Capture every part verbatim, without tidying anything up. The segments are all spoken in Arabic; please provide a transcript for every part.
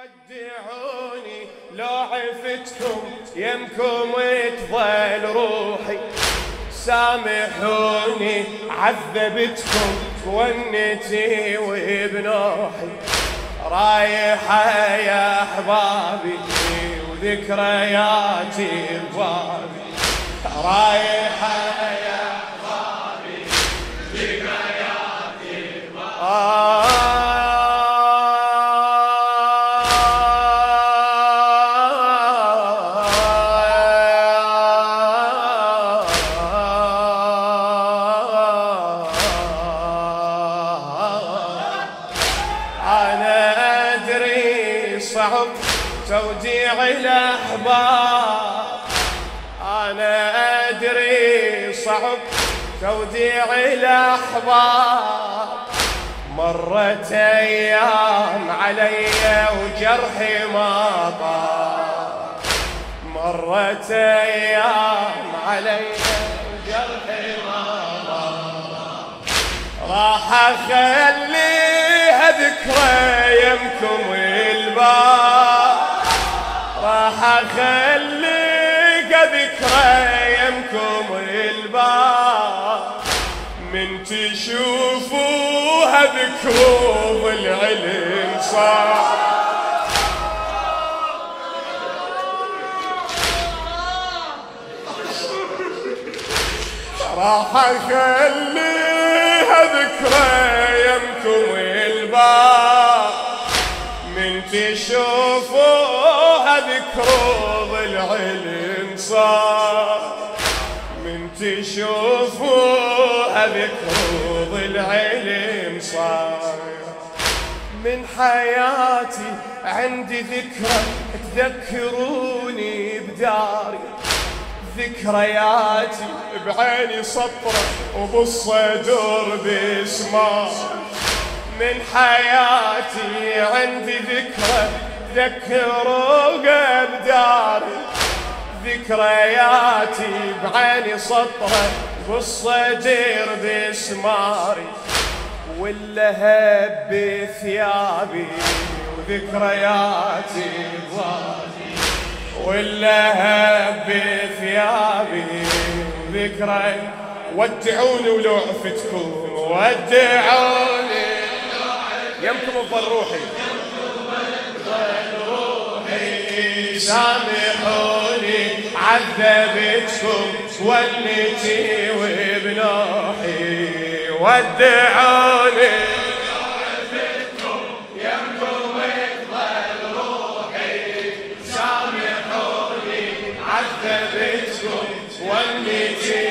ودعوني لو عفتكم يمكم تظل روحي، سامحوني عذبتكم ونتي وبنوحي، رايحة يا أحبابي وذكرياتي ببابي، رايحة يا أحبابي وذكرياتي ببابي. آه صعب توديع الأحباب، أنا أدري صعب توديع الأحباب، مرت أيام علي وجرحي ما طاب، مرت أيام علي وجرحي ما طاب، راح أخليها ذكرى يمكم الباب، راح أخليك ذكرى يمكم الباب، من تشوفوها ذكروا العلم صار، راح أخليها ذكرى يمكم الباب، من تشوفوها ذكروا العلم صار، من تشوفوها ذكروا العلم صار، من حياتي عندي ذكرى تذكروني بداري، ذكرياتي بعيني سطرة وبالصدر باسمار، من حياتي عندي ذكرى ذكروا بداري، ذكرياتي بعيني سطرة بالصدر باسماري، واللهب بثيابي وذكرياتي ضاري، واللهب بثيابي وذكري. ودعوني ولو عفتكم، ودعوني يمكم تظل روحي، تظل روحي، سامحوني عذبتكم ونتي وبنوحي، ودعوني عذبتكم ونتي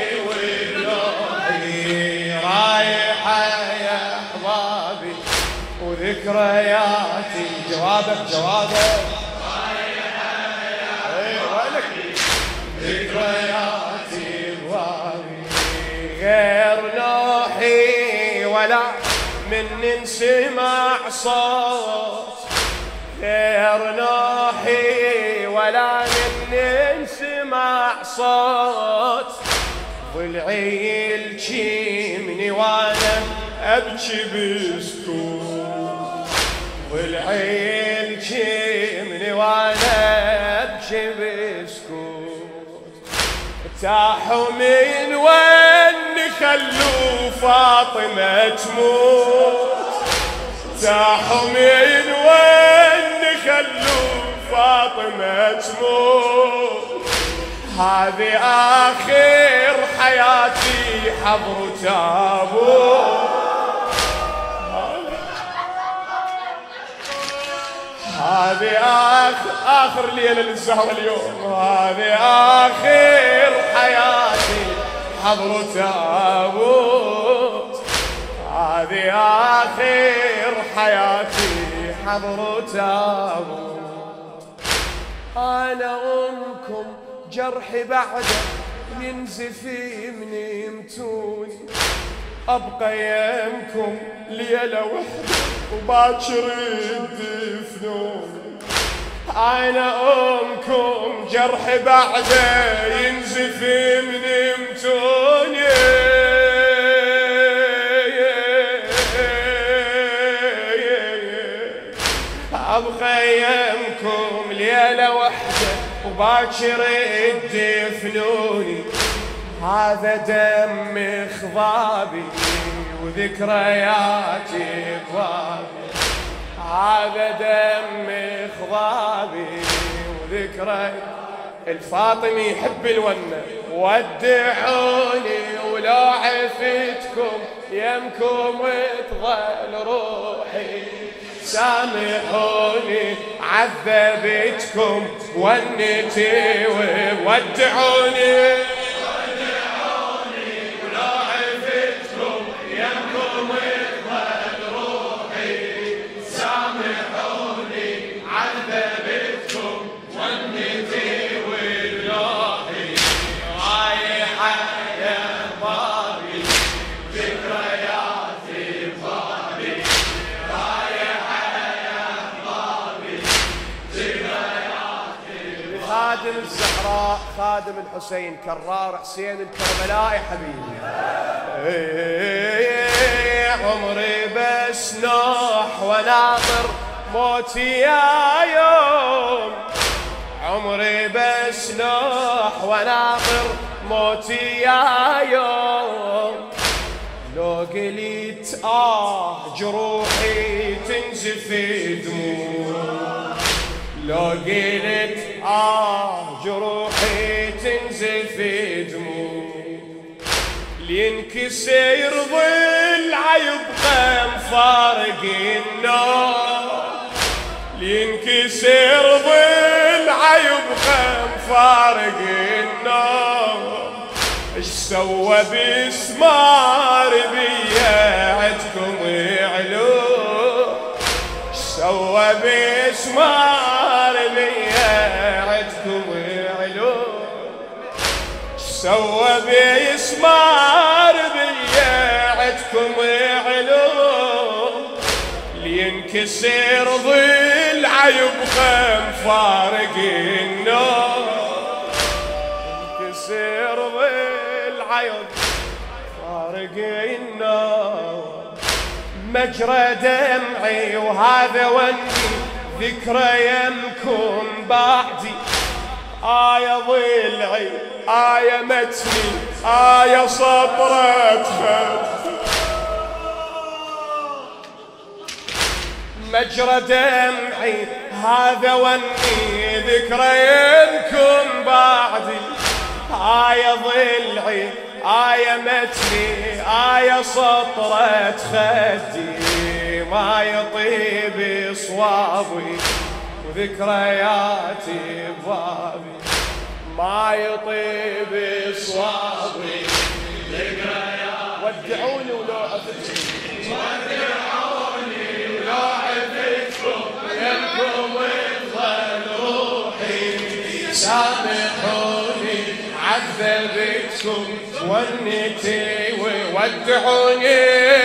وبنوحي، رايحة يا أحبابي وذكرياتي. جوابك جوابك رايحة يا أحبابي ذكرياتي ببابي، غير نوحي ولا من نسمع صوت، غير نوحي ولا من نسمع صوت، ضلعي الجيمني وانا ابكي بسكوت، ضلعي الجيمني وانا ابكي بسكوت، ارتاحوا من وين خلوا فاطمة تموت، ارتاحوا من وين خلوا فاطمة تموت، هذه آخر حياتي حضر تابوت، هذه آخر آخر ليلة للزهرة اليوم، هذه آخر حياتي حضر تابوت، هذه آخر حياتي حضر تابوت، أنا أمكم جرحي بعده ينزف يمني يمتوني، أبقى يمكم ليلة وحدة وباكر تدفنوني، أنا أمكم جرحي بعده ينزف يمني يمتوني، أبخيمكم ليلة وحدة وباكر تدفنوني. هذا دم خضابي وذكرياتي بابي، هذا دم خضابي وذكرياتي. الفاطمي يحب الونة، ودعوني ولو عفتكم يمكم تظل روحي. سامحوني عذبتكم ونتي، ودعوني خادم الزهراء، خادم الحسين، كرار حسين الكربلائي حبيبي. عمري بس نوح وناطر موتي يا يوم، عمري بس نوح وناطر موتي يا يوم. لو قلت آه جروحي تنزف دموع، لو قلت آه جروحي تنزف دموع. لينكسر ضلع يبقى مفارق النار، لينكسر ضلع يبقى مفارق النار. اش سوى بسمار بيا عدكم علو، اش سوى بسمار بيا عدكم علو، اش سوى بسمار بيا عدكم علو. لينكسر ضلع يبقى مفارق النار، ينكسر ضلع يبقى مفارق النار. مجرى دمعي وهذا وني ذكرى يمكن بعدي. آية ضلعي آية متني آية سطرة خد، مجرى دمعي هذا وني ذكرى يمكن بعدي. آية ضلعي آية متني آية سطرة خدي. ما يطيب صوابي وذكرياتي ببابي، ما يطيب صوابي ذكرياتي. ودعوني ولو عفتكم، ودعوني ولو عفتكم يمكم تظل روحي. سامحوني عذبتكم ونتي، ودعوني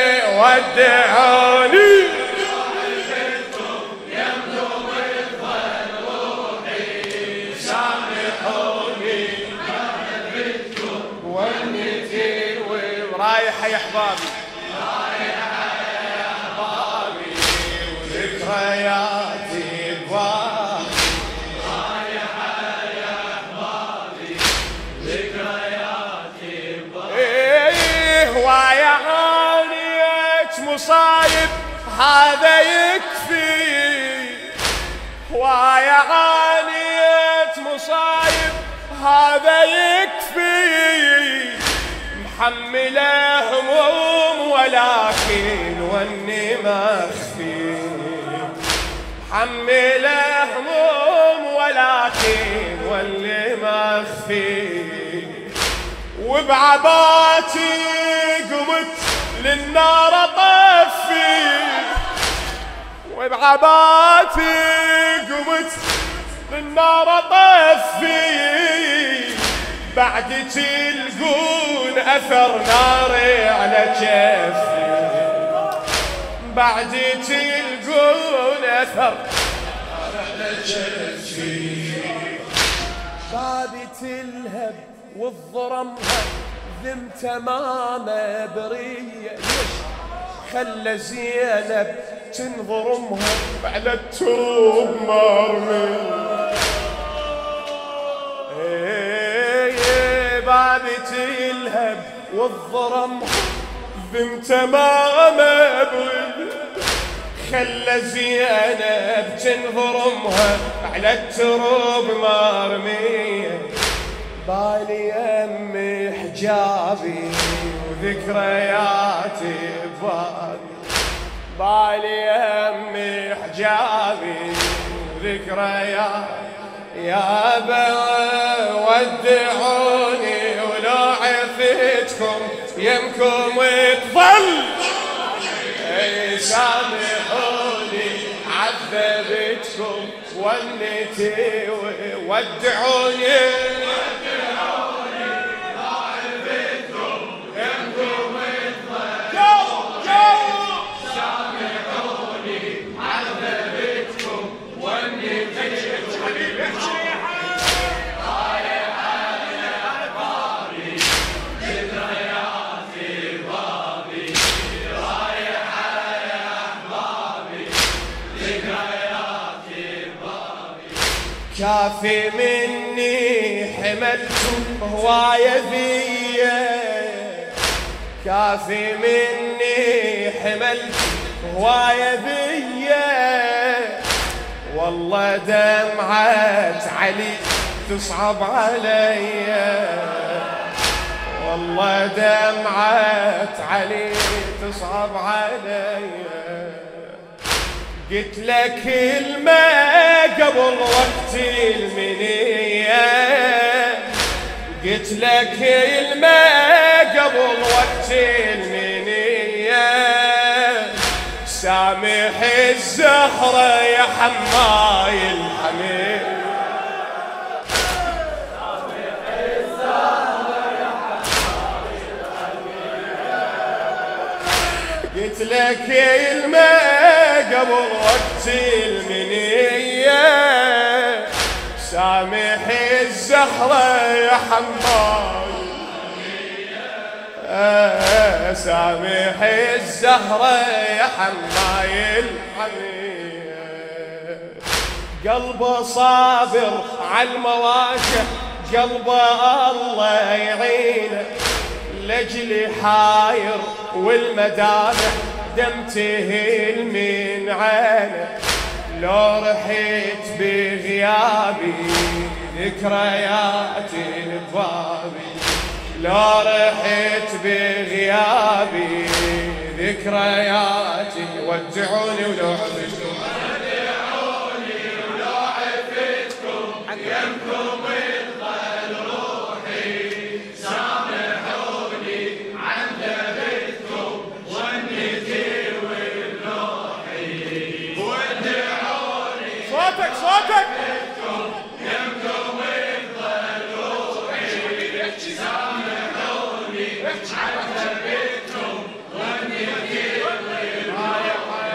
ودعوني رايحة يا احبابي، رايحة يا احبابي وذكرياتي ببابي، رايحة يا احبابي ذكرياتي ببابي. ايه ويا عانيت مصايب هذا يكفي، ويا عانيت مصايب هذا يكفي. محمله هموم ولكن واني مخفي، محمله هموم ولكن واني مخفي. وبعباتي قمت للنار اطفي، وبعباتي قمت للنار اطفي. بعد تلقون اثر ناري على جفي، بعد تلقون اثر ناري على جفي. بابي تلهب والضرمها ذم تمامه بريه. ليش خلى زينب تنظر امها على التروب مرمي. بابي تلهب والظرم بمتى ما مبري، خلى زينب تنظر امها على التروب مرمية. بالي امي حجابي وذكرياتي ببالي، بالي امي حجابي وذكرياتي. يا با ودعوني ولو عفتكم يمكم تظل، اي سامحوني عذبتكم ونتي. ودعوني كافي مني حملت هواية ذية، كافي مني حملت هواية ذية. والله دمعة علي تصعب علي، والله دمعة علي تصعب علي. قلت لك كلمة قبل وقت المنية، قلت لك كلمة قبل وقت المنية. سامح الزهرة يا حماي الحميد، قلت لك كلمة قبل وقت المنية. سامح الزهرة يا حماي، آه سامح الزهرة يا حماي الحمية. قلبه صابر عالمواجع، قلبه الله يعينه، لجلي حاير والمدامع دم تهيل من عينه. لو رحت بغيابي ذكرياتي ببابي، لو رحت بغيابي ذكرياتي. ودعوني ولو عفتكم، ودعوني ولو عفتكم يمكم تظل روحي. سامحوني عن ذبتكم ونتي ولوحي. ودعوني صوتك صوتك يمكم تظل روحي. سامحوني عن ذبتكم ونتي ولوحي.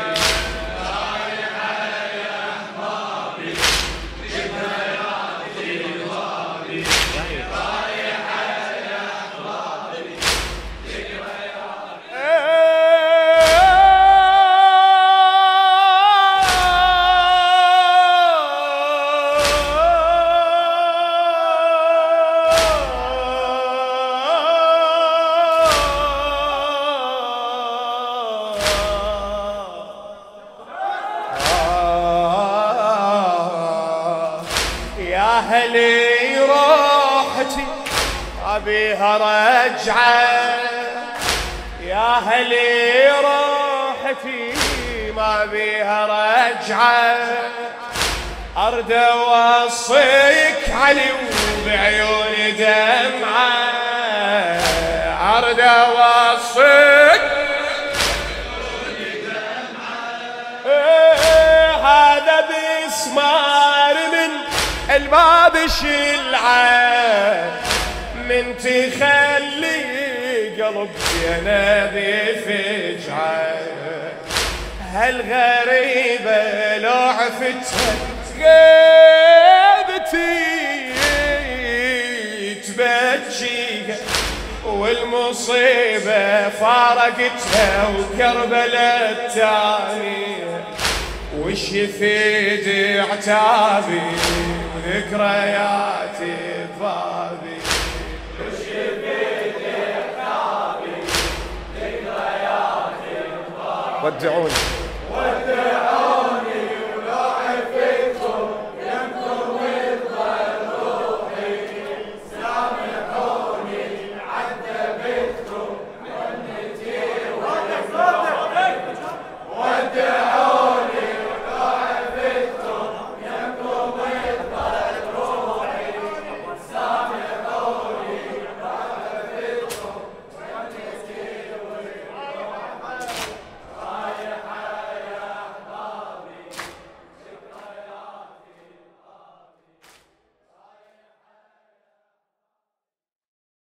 أهلي روحتي أبيها رجعة، يا أهلي روحتي ما بيها رجعة. أرد أوصيك علي وبعيوني دمعة، أرد أوصيك إيه هذا بسمار من الباب شلعة، من تخلي قلبي انا بفجعة. هالغريبة لو عفتها غيبتي تبكيها والمصيبة فارقتها وكربلة التانية، وش يفيد عتابي وذكرياتي بابي، وش يفيد عتابي وذكرياتي بابي. ودعوني ودعوني